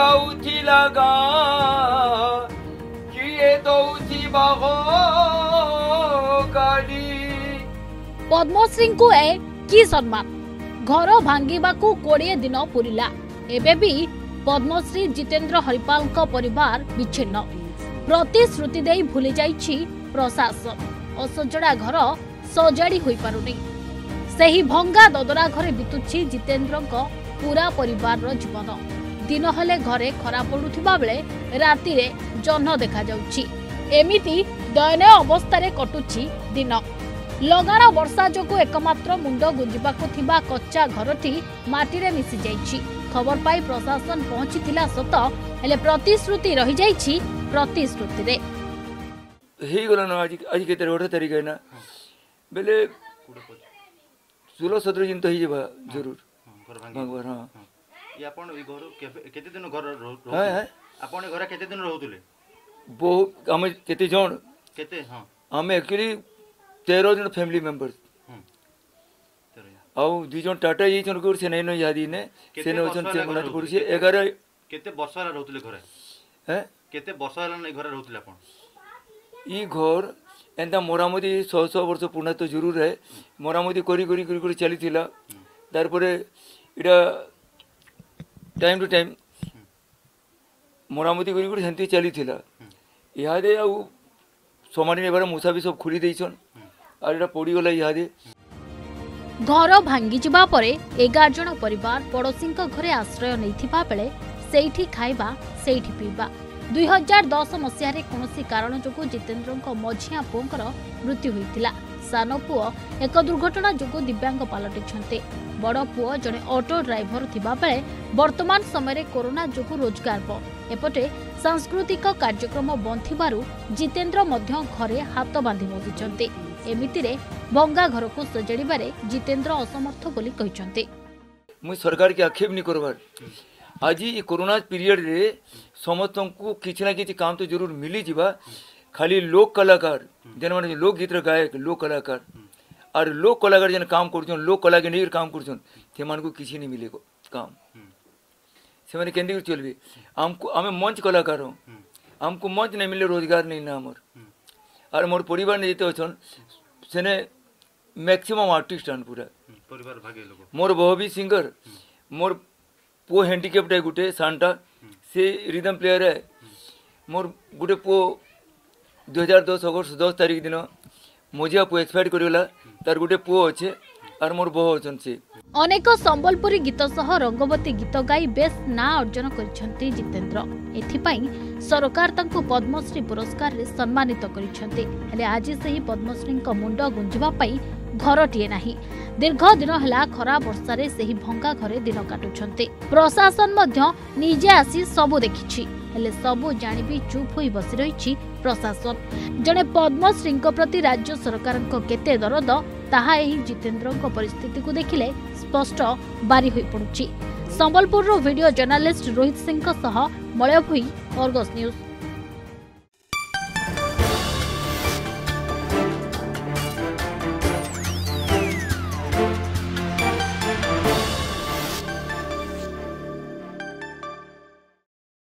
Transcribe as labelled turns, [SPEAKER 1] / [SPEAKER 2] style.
[SPEAKER 1] ଯାଉଥିଲା ଗାଁ କିଏ ଦଉଛି ବାଘ ଗାଡ଼ି।
[SPEAKER 2] पद्मश्री को ए की सम्मान घर भांगा 20 दिन पूरिला एबे भी पद्मश्री जितेंद्र हरिपाल परिवार विच्छिन्न प्रतिश्रुति दे भूली जाइछि प्रशासन असजड़ा घर सजाड़ी होई पारुनी सही भंगा ददरा घरे बितुछि जितेंद्र पूरा परिवार जीवन दिन हेले घरे खरा पड़ुथिबा बेले राति रे जह्न देखा जाउछि एमिति दयनीय अवस्था रे कटुछि दिन लगाण वर्षा जोगु एकमात्र मुंड गुंजिबाकु थिबा कच्चा घरटी माटी रे मिसी जाइछि खबर पाई प्रशासन पहुंचीथिला सत हेले प्रतिश्रुति रही जाइछि प्रतिश्रुति रे
[SPEAKER 1] हे गला न आज केते 18 तारिख है ना बेले 16-17 दिन तो ही जेबा जरूर भगवान। हां
[SPEAKER 3] ये अपन ई घर केते दिन घर हां अपन घर केते दिन रहउतले
[SPEAKER 1] बहुत हम केते जण
[SPEAKER 3] केते हां
[SPEAKER 1] हम एक्चुअली 13 जन फैमिली मेंबर्स आउ 2 जन टाटा ये जन को से नै न यादी ने से न जन से बनत पड़ुछे 11
[SPEAKER 3] केते वर्ष ला रहउतले घरे
[SPEAKER 1] हैं केते
[SPEAKER 3] वर्ष ला नै घरे रहउतले अपन
[SPEAKER 1] ई घर एंता मोरामती 100 वर्ष पुना तो जरूर है मोरामती करी चली थिला तार परे इडा टाइम टू टाइम मोरामती करी सेंती चली थिला इहादे आ समानी नेबार मूसा भी सब खुली देइछन आ इडा पड़ी गला इहादे
[SPEAKER 2] घर भांगी जिबा परे 11 जन परिवार पड़ोसी घरे आश्रय नैथिबा बेले सेठी खाइबा सेठी पीबा 2010 मसीह कौन कारण जो जितेंद्र मझिया पुओंकर मृत्यु होता सान पुओ एक दुर्घटना जो दिव्यांग पलटि बड़ पुओ जड़े ऑटो ड्राइवर थिबा बेले वर्तमान समय कोरोना जो रोजगार बंद एपटे सांस्कृतिक कार्यक्रम बंद थिबारु जितेंद्र मध्य घरे हाथ बांधि बसिचंते एमितिरे भंगा घर को सजाड़िबारे जितेंद्र असमर्थ बोली कहिचंते
[SPEAKER 1] मुई सरकार के आक्षेप नहीं करबार आज ये कोरोना पीरियड रे समस्त को किसी ना किसी काम तो जरूर मिली जीवा खाली लोक कलाकार जन माने लोक गीत गायक लोक कलाकार और लोक कलाकार जन काम करछन लोक कला के नहीं काम करछन ते मान को किसी नहीं मिले काम से माने केंदी चलबे हमको हमें मंच कलाकार हो हमको मंच नहीं मिले रोजगार नहीं ना हमर और मोर परिवार ने जेते अछन सेने मैक्सिमम आर्टिस्ट अन पूरा
[SPEAKER 3] परिवार भागे लोग
[SPEAKER 1] मोर बहो भी सिंगर मोर पो हैंडिकैप्ड है गुटे सांटा से रिदम प्लेयर है मोर गुटे पो 2010 अगस्त 10 तारीख दिन मझिया पो एक्सपायर करगला तार गुटे पो अच्छे और मोर बहो अछन से
[SPEAKER 2] अनेक संबलपुरी गीत सह रंगवती गीत गाई बेस ना अर्जन करिसेंती जितेंद्र एथिपाई सरकार तांको पद्मश्री पुरस्कार रे सम्मानित करिसेंती हेले आज सही पद्मश्री को मुंड गुंजिबा पई घरटीए नाही दीर्घ दिन हला खरा वर्षा रे सही भंगा घरे दिन काटुछंती प्रशासन मध्य निजे आसी सबु देखिछि हेले सबु जानि भी चुप होई बसि रहिछि प्रशासन जने पद्मश्री प्रति राज्य सरकार केते दरद ताहा एही जितेंद्र परिस्थिति को देखिले स्पष्ट बारी होई पडुछि संबलपुर रो वीडियो जर्नलिस्ट रोहित सिंह सह मलय भुई अर्गस न्यूज।